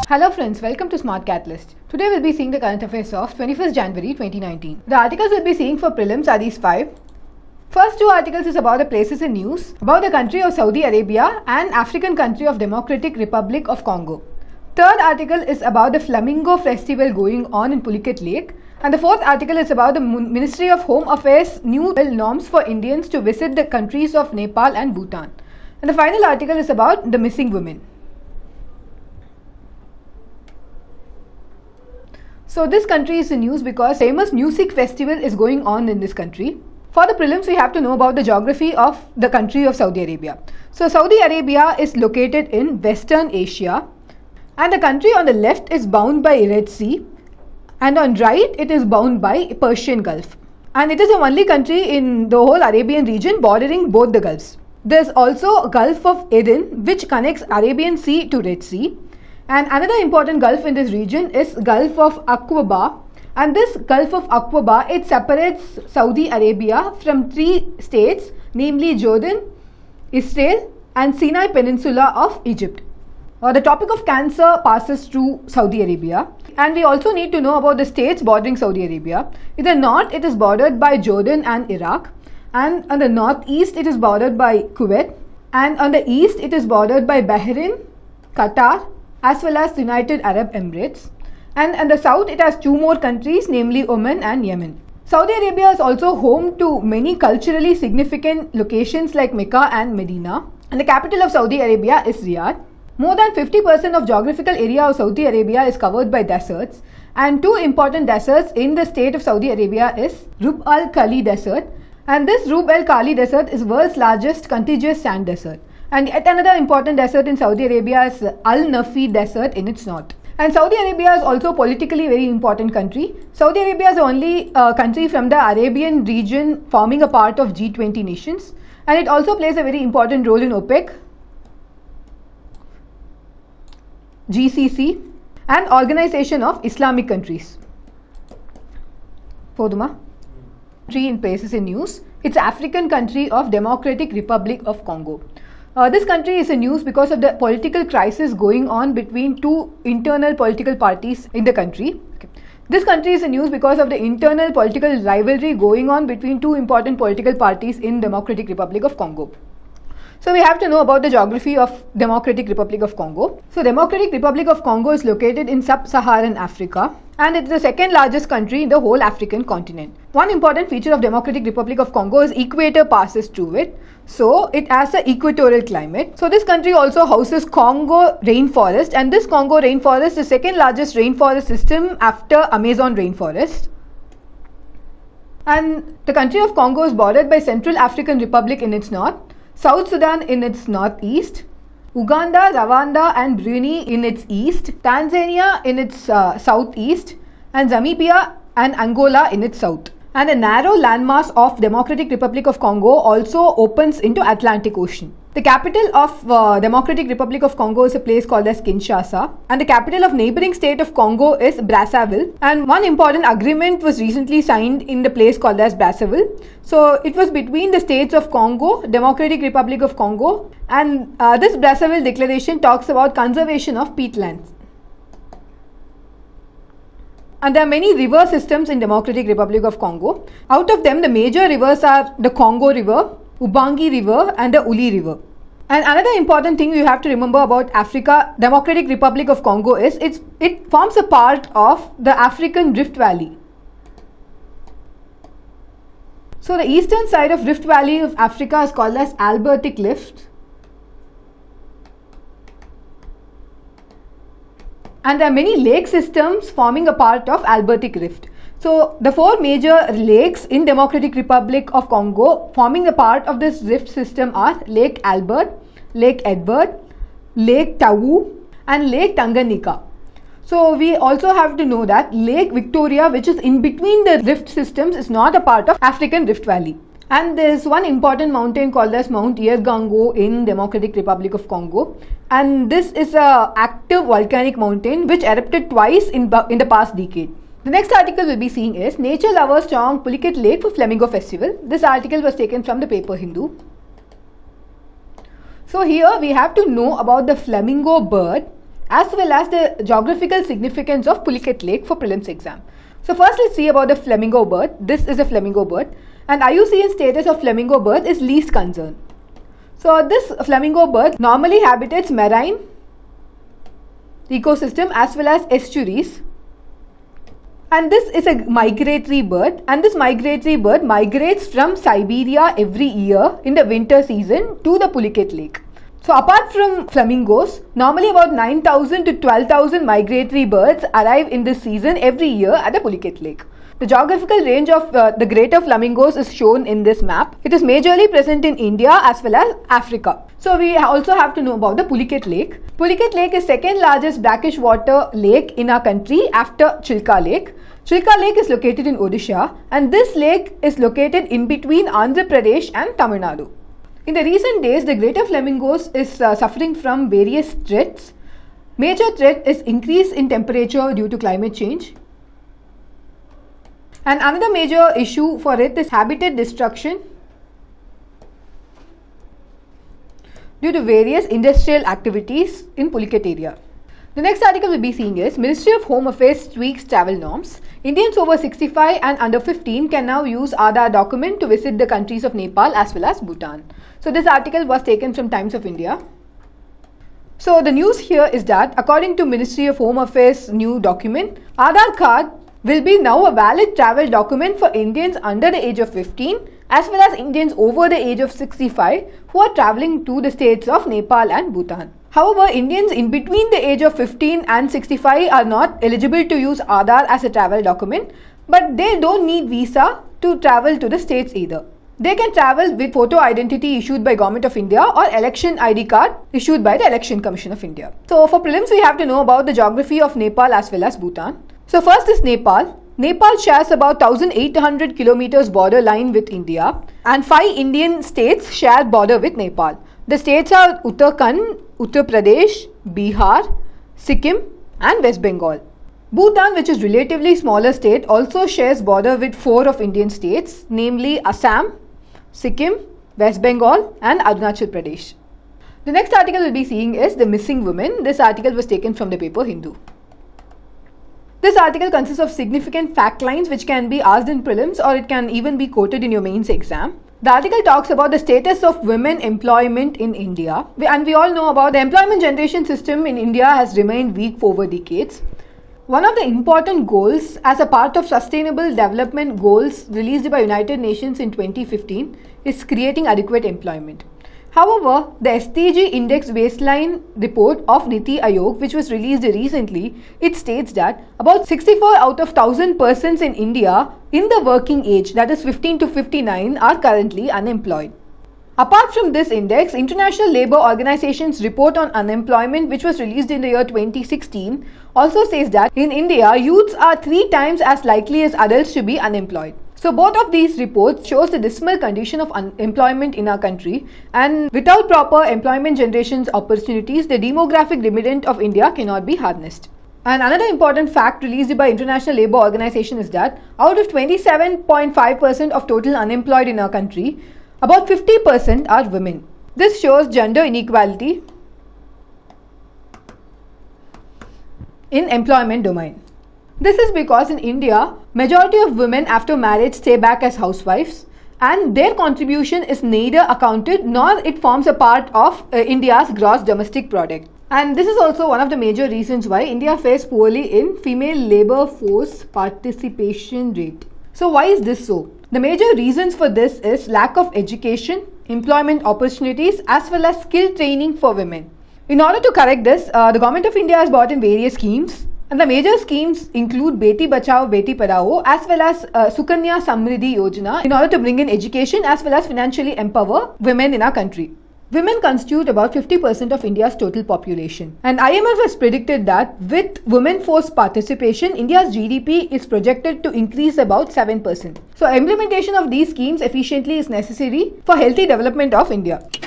Hello friends, welcome to Smart Catalyst. Today we'll be seeing the current affairs of 21st January 2019. The articles we'll be seeing for prelims are these 5. First 2 articles is about the places in news, about the country of Saudi Arabia and African country of Democratic Republic of Congo. Third article is about the Flamingo Festival going on in Phuket Lake. And the fourth article is about the Ministry of Home Affairs new norms for Indians to visit the countries of Nepal and Bhutan. And the final article is about the missing women. So this country is in news because famous music festival is going on in this country. For the prelims, we have to know about the geography of the country of Saudi Arabia. So Saudi Arabia is located in Western Asia, and the country on the left is bound by Red Sea, and on right it is bound by Persian Gulf. And it is the only country in the whole Arabian region bordering both the Gulfs. There is also Gulf of Aden, which connects Arabian Sea to Red Sea. And another important Gulf in this region is Gulf of Aqaba. And this Gulf of Aqaba, it separates Saudi Arabia from 3 states, namely Jordan, Israel and Sinai Peninsula of Egypt. The topic of cancer passes through Saudi Arabia. And we also need to know about the states bordering Saudi Arabia. In the north, it is bordered by Jordan and Iraq. And on the northeast, it is bordered by Kuwait. And on the east, it is bordered by Bahrain, Qatar, as well as United Arab Emirates. And on the south, it has 2 more countries, namely Oman and Yemen. Saudi Arabia is also home to many culturally significant locations like Mecca and Medina. And the capital of Saudi Arabia is Riyadh. More than 50% of geographical area of Saudi Arabia is covered by deserts. And 2 important deserts in the state of Saudi Arabia is Rub al Khali Desert. And this Rub al Khali Desert is world's largest contiguous sand desert. And yet another important desert in Saudi Arabia is Al Nafi Desert in its north. And Saudi Arabia is also politically very important country. Saudi Arabia is the only country from the Arabian region forming a part of G20 nations. And it also plays a very important role in OPEC, GCC and Organization of Islamic Countries. Poduma. Country in places in news. It's African country of Democratic Republic of Congo. This country is in news because of the political crisis going on between 2 internal political parties in the country. This country is in news because of the internal political rivalry going on between 2 important political parties in Democratic Republic of Congo. So we have to know about the geography of Democratic Republic of Congo. So Democratic Republic of Congo is located in sub-Saharan Africa, and it's the 2nd largest country in the whole African continent. One important feature of Democratic Republic of Congo is equator passes through it. So it has an equatorial climate. So this country also houses Congo rainforest, and this Congo rainforest is the 2nd largest rainforest system after Amazon rainforest. And the country of Congo is bordered by Central African Republic in its north, South Sudan in its northeast, Uganda, Rwanda and Brunei in its east, Tanzania in its southeast, and Namibia and Angola in its south. And a narrow landmass of Democratic Republic of Congo also opens into Atlantic Ocean. The capital of Democratic Republic of Congo is a place called as Kinshasa, and the capital of neighboring state of Congo is Brazzaville. And one important agreement was recently signed in the place called as Brazzaville. So it was between the states of Congo, Democratic Republic of Congo, and this Brazzaville declaration talks about conservation of peatlands. And there are many river systems in Democratic Republic of Congo. Out of them, the major rivers are the Congo River, Ubangi River and the Uli River. And another important thing you have to remember about Africa, Democratic Republic of Congo is it forms a part of the African Rift Valley. So the eastern side of Rift Valley of Africa is called as Albertic Rift. And there are many lake systems forming a part of Albertic Rift. So the 4 major lakes in Democratic Republic of Congo forming a part of this rift system are Lake Albert, Lake Edward, Lake Tawu and Lake Tanganyika. So we also have to know that Lake Victoria, which is in between the rift systems, is not a part of African Rift Valley. And there is one important mountain called as Mount Irgango in Democratic Republic of Congo. And this is an active volcanic mountain which erupted twice in the past decade. The next article we'll be seeing is Nature Lovers Throng Phuket Lake for Flamingo Festival. This article was taken from the paper Hindu. So here we have to know about the flamingo bird as well as the geographical significance of Pulicat Lake for prelims exam. So first let's see about the flamingo bird. This is a flamingo bird, and IUCN status of flamingo bird is least concern. So this flamingo bird normally habitates marine ecosystem as well as estuaries. And this is a migratory bird, and this migratory bird migrates from Siberia every year in the winter season to the Pulicat Lake. So apart from flamingos, normally about 9,000 to 12,000 migratory birds arrive in this season every year at the Pulicat Lake. The geographical range of the greater flamingos is shown in this map. It is majorly present in India as well as Africa. So we also have to know about the Pulicat Lake. Pulicat Lake is second largest brackish water lake in our country after Chilka Lake. Chilka Lake is located in Odisha, and this lake is located in between Andhra Pradesh and Tamil Nadu. In the recent days, the greater flamingos is suffering from various threats. Major threat is increase in temperature due to climate change. And another major issue for it is habitat destruction due to various industrial activities in Pulicat area. The next article we'll be seeing is Ministry of Home Affairs tweaks travel norms. Indians over 65 and under 15 can now use Aadhaar document to visit the countries of Nepal as well as Bhutan. So this article was taken from Times of India. So the news here is that according to Ministry of Home Affairs new document, Aadhaar card will be now a valid travel document for Indians under the age of 15 as well as Indians over the age of 65 who are travelling to the states of Nepal and Bhutan. However, Indians in between the age of 15 and 65 are not eligible to use Aadhaar as a travel document, but they don't need visa to travel to the states either. They can travel with photo identity issued by Government of India or election ID card issued by the Election Commission of India. So for prelims we have to know about the geography of Nepal as well as Bhutan. So first is Nepal. Nepal shares about 1800 kilometers border line with India, and 5 Indian states share border with Nepal. The states are Uttarakhand, Uttar Pradesh, Bihar, Sikkim and West Bengal. Bhutan, which is relatively smaller state, also shares border with 4 of Indian states, namely Assam, Sikkim, West Bengal and Arunachal Pradesh. The next article we'll be seeing is the missing women. This article was taken from the paper Hindu. This article consists of significant fact lines which can be asked in prelims, or it can even be quoted in your mains exam. The article talks about the status of women employment in India, and we all know about the employment generation system in India has remained weak for over decades. One of the important goals as a part of Sustainable Development Goals released by United Nations in 2015 is creating adequate employment. However, the SDG Index Baseline Report of Niti Aayog, which was released recently, it states that about 64 out of 1000 persons in India in the working age, that is 15 to 59, are currently unemployed. Apart from this index, International Labour Organization's report on unemployment, which was released in the year 2016, also says that in India, youths are 3 times as likely as adults to be unemployed. So both of these reports shows the dismal condition of unemployment in our country, and without proper employment generation opportunities, the demographic dividend of India cannot be harnessed. And another important fact released by International Labour Organization is that out of 27.5% of total unemployed in our country, about 50% are women. This shows gender inequality in employment domain. This is because in India, majority of women after marriage stay back as housewives, and their contribution is neither accounted nor it forms a part of India's gross domestic product. And this is also one of the major reasons why India fares poorly in female labour force participation rate. So why is this so? The major reasons for this is lack of education, employment opportunities as well as skill training for women. In order to correct this, the Government of India has brought in various schemes. And the major schemes include Beti Bachao, Beti Padhao as well as Sukanya Samriddhi Yojana in order to bring in education as well as financially empower women in our country. Women constitute about 50% of India's total population. And IMF has predicted that with women force participation, India's GDP is projected to increase about 7%. So implementation of these schemes efficiently is necessary for healthy development of India.